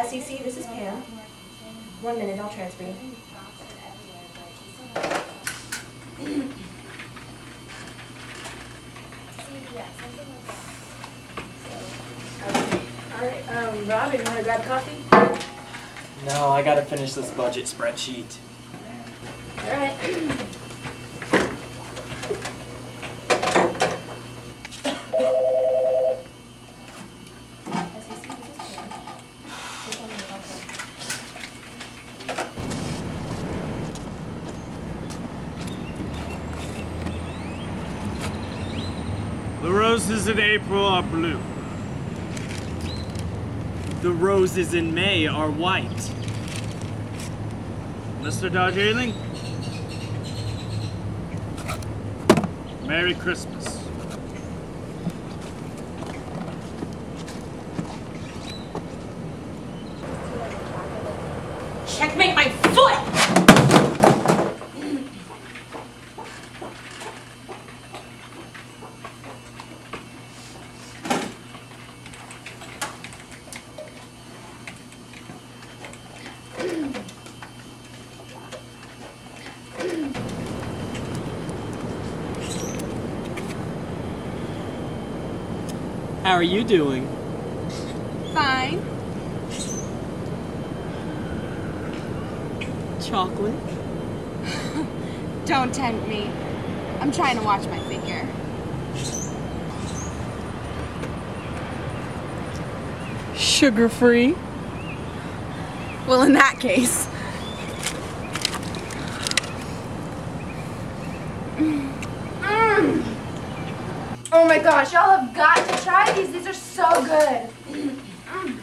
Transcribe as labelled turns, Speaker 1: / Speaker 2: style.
Speaker 1: SEC, this is Pam. 1 minute, I'll transfer you. Alright, Robin, you want to grab coffee?
Speaker 2: No, I gotta finish this budget spreadsheet.
Speaker 1: Alright.
Speaker 3: The roses in April are blue.
Speaker 2: The roses in May are white.
Speaker 3: Mr. Darjeeling? Merry Christmas.
Speaker 1: Checkmate my foot!
Speaker 2: How are you doing?
Speaker 4: Fine.
Speaker 2: Chocolate?
Speaker 4: Don't tempt me. I'm trying to watch my figure.
Speaker 2: Sugar-free?
Speaker 4: Well, in that case.
Speaker 1: Oh my gosh, y'all have got to try these. These are so good.